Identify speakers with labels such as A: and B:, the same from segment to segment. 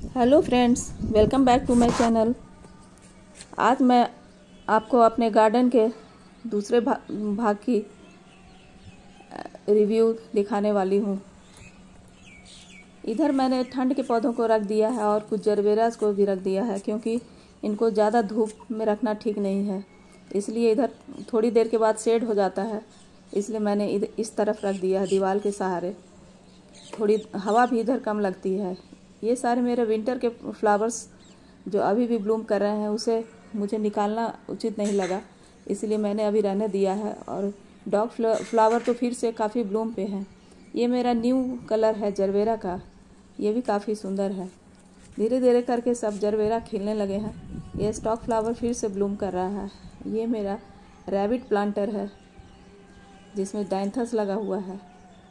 A: Hello friends, welcome back to my channel. आज मैं आपको अपने गार्डन के दूसरे भाग की रिव्यू दिखाने वाली हूँ। इधर मैंने ठंड के पौधों को रख दिया है और कुछ जरबेराज को भी रख दिया है, क्योंकि इनको ज़्यादा धूप में रखना ठीक नहीं है। इसलिए इधर थोड़ी देर के बाद शेड हो जाता है, इसलिए मैंने इस तरफ रख दिया है दीवार के सहारे। थोड़ी हवा भी इधर कम लगती है। ये सारे मेरे विंटर के फ्लावर्स जो अभी भी ब्लूम कर रहे हैं, उसे मुझे निकालना उचित नहीं लगा, इसलिए मैंने अभी रहने दिया है। और डॉग फ्लावर तो फिर से काफ़ी ब्लूम पे हैं। ये मेरा न्यू कलर है जरबेरा का, ये भी काफ़ी सुंदर है। धीरे धीरे करके सब जरबेरा खिलने लगे हैं। ये स्टॉक फ्लावर फिर से ब्लूम कर रहा है। ये मेरा रैबिट प्लांटर है जिसमें डायंथस लगा हुआ है।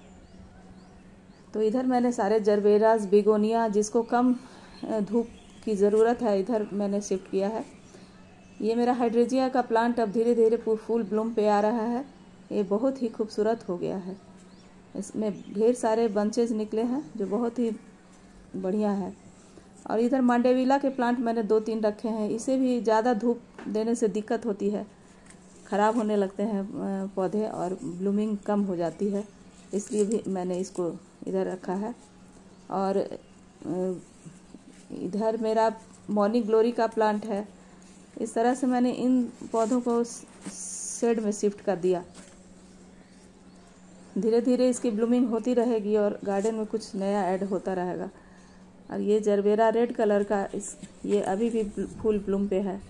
A: तो इधर मैंने सारे जरबेराज, बिगोनिया, जिसको कम धूप की ज़रूरत है, इधर मैंने शिफ्ट किया है। ये मेरा हाइड्रेंजिया का प्लांट अब धीरे धीरे फूल ब्लूम पे आ रहा है। ये बहुत ही खूबसूरत हो गया है। इसमें ढेर सारे बंचेज निकले हैं जो बहुत ही बढ़िया है। और इधर मांडेविला के प्लांट मैंने 2-3 रखे हैं। इसे भी ज़्यादा धूप देने से दिक्कत होती है, ख़राब होने लगते हैं पौधे और ब्लूमिंग कम हो जाती है, इसलिए भी मैंने इसको इधर रखा है। और इधर मेरा मॉर्निंग ग्लोरी का प्लांट है। इस तरह से मैंने इन पौधों को शेड में शिफ्ट कर दिया। धीरे धीरे इसकी ब्लूमिंग होती रहेगी और गार्डन में कुछ नया ऐड होता रहेगा। और ये जरबेरा रेड कलर का ये अभी भी फुल ब्लूम पे है।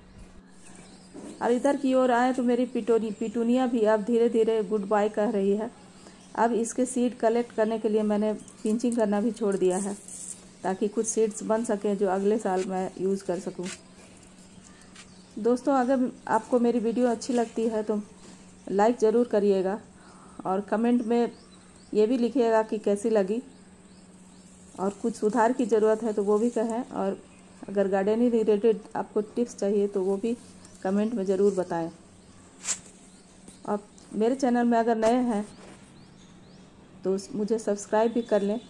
A: और इधर की ओर आए तो मेरी पिटूनिया भी अब धीरे धीरे गुड बाय कह रही है। अब इसके सीड कलेक्ट करने के लिए मैंने पिंचिंग करना भी छोड़ दिया है, ताकि कुछ सीड्स बन सकें जो अगले साल मैं यूज़ कर सकूं। दोस्तों, अगर आपको मेरी वीडियो अच्छी लगती है तो लाइक ज़रूर करिएगा और कमेंट में ये भी लिखिएगा कि कैसी लगी, और कुछ सुधार की ज़रूरत है तो वो भी कहें। और अगर गार्डनिंग रिलेटेड आपको टिप्स चाहिए तो वो भी कमेंट में ज़रूर बताएं। और मेरे चैनल में अगर नए हैं तो मुझे सब्सक्राइब भी कर लें।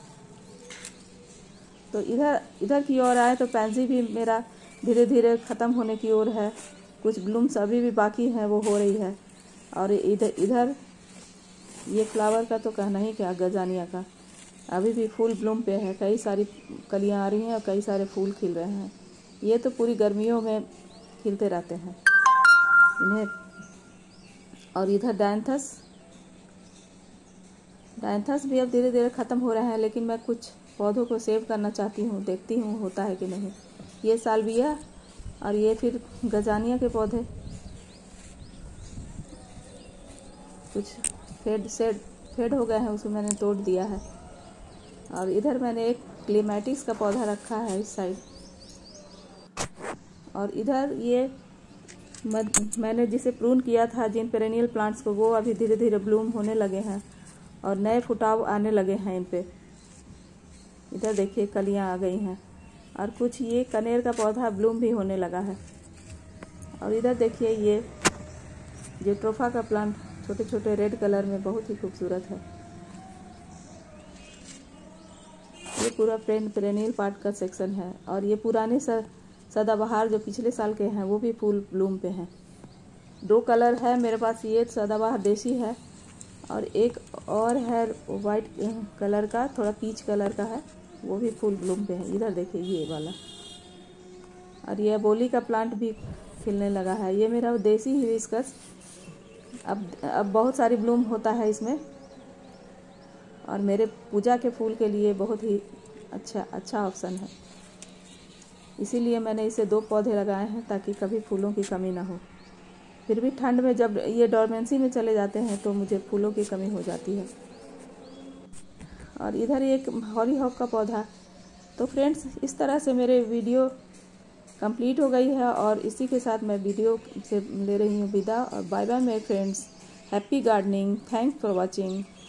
A: तो इधर की ओर आए तो पैंसी भी मेरा धीरे धीरे ख़त्म होने की ओर है। कुछ ब्लूम्स अभी भी बाकी हैं, वो हो रही है। और इधर ये फ्लावर का तो कहना ही क्या, गजानिया का अभी भी फूल ब्लूम पे है। कई सारी कलियां आ रही हैं और कई सारे फूल खिल रहे हैं। ये तो पूरी गर्मियों में खिलते रहते हैं इन्हें। और इधर डायंथस भी अब धीरे धीरे ख़त्म हो रहे हैं, लेकिन मैं कुछ पौधों को सेव करना चाहती हूँ, देखती हूँ होता है कि नहीं। ये साल्विया और ये फिर गजानिया के पौधे कुछ फेड हो गए हैं, उसको मैंने तोड़ दिया है। और इधर मैंने एक क्लीमेटिक्स का पौधा रखा है इस साइड। और इधर ये मैंने जिसे प्रून किया था, जिन पेरेनियल प्लांट्स को, वो अभी धीरे धीरे ब्लूम होने लगे हैं और नए फुटाव आने लगे हैं इन पे। इधर देखिए कलियां आ गई हैं। और कुछ ये कनेर का पौधा ब्लूम भी होने लगा है। और इधर देखिए ये जेट्रोफा का प्लांट छोटे छोटे रेड कलर में बहुत ही खूबसूरत है। ये पूरा पेरेनियल पार्ट का सेक्शन है। और ये पुराने सदाबहार जो पिछले साल के हैं, वो भी फूल ब्लूम पे हैं। 2 कलर है मेरे पास, ये सदाबहार देसी है और एक और है वाइट कलर का, थोड़ा पीच कलर का है, वो भी फूल ब्लूम पे है। इधर देखिए ये वाला। और ये बोली का प्लांट भी खिलने लगा है। ये मेरा देसी हिबिस्कस अब बहुत सारी ब्लूम होता है इसमें, और मेरे पूजा के फूल के लिए बहुत ही अच्छा ऑप्शन है। इसीलिए मैंने इसे 2 पौधे लगाए हैं, ताकि कभी फूलों की कमी ना हो। फिर भी ठंड में जब ये डोरमेंसी में चले जाते हैं तो मुझे फूलों की कमी हो जाती है। और इधर एक हॉलीहॉक का पौधा। तो फ्रेंड्स, इस तरह से मेरे वीडियो कंप्लीट हो गई है, और इसी के साथ मैं वीडियो से ले रही हूँ विदा। और बाय बाय मेरे friends, happy gardening, thanks for watching.